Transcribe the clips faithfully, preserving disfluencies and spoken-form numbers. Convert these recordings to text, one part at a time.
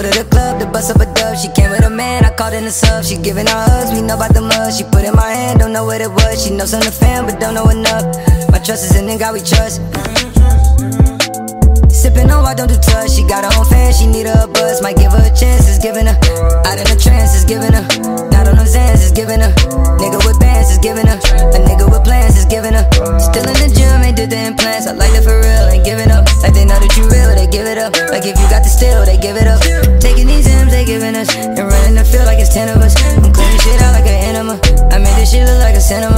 to the club to bust up a dub. She came with a man, I called in the sub. She giving her hugs, we know about the mud. She put in my hand, don't know what it was. She knows I'm the fan, but don't know enough. My trust is in the God we trust. Sippin' on, I don't do touch. She got her own fan, she need her a buzz. Might give her a chance, it's giving her. Out in the trance, it's giving her. Not on those ends, it's giving her. Nigga with bands, it's giving her. A nigga with plans, it's giving her. Still in the gym, ain't did the implants. I like it for real, ain't giving up. Like they know that you real, they give it up. Like if you got the steal, they give it up. Taking these M's, they giving us. And running the field like it's ten of us. I'm cleaning shit out like an enema. I made this shit look like a cinema.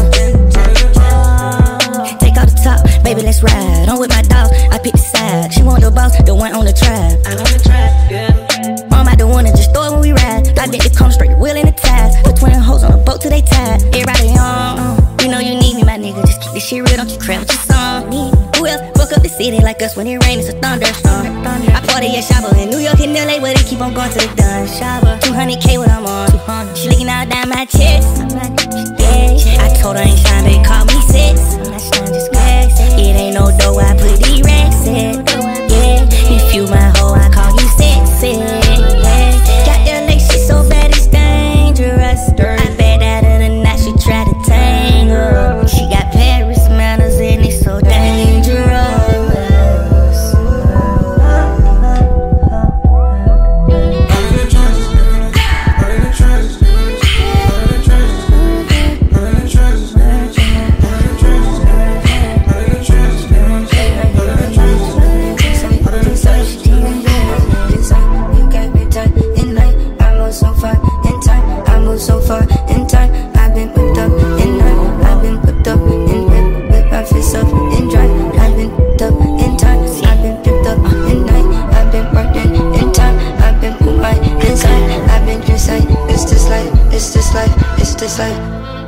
Take off the top, baby, let's ride. I'm with my dog, I pick the side. She want the boss, the one on the track. I'm on the track, yeah. I'm out the one and just throw it when we ride. I bet the come straight, wheel in the ties. Put twin hoes on a boat till they tied. Everybody on, you know you need me, my nigga. Just keep this shit real, don't you crap with your song. Who else fuck up the city like us when it rain, it's a thunderstorm. I party at Shabba in New York and L A, where they keep on going to the dun. Shabba, two hundred K when I'm on. She licking out down my chest. Yeah, I told her ain't shine, they call me six. It ain't no dough, I put these racks in. Yeah, if you my hoe, I call you sexy. Yeah, got your legs, she so bad it's dangerous. I bet out of the night she try to tangle. She got Paris manners and it's so dangerous. So far in time, I've been whipped up in night. I've been whipped up in whip, whip my fists up in dry. I've been whipped up in time. I've been whipped up in night. I've been working in time. I've been put my inside. I've been just like, it's this life, it's this life, it's this life.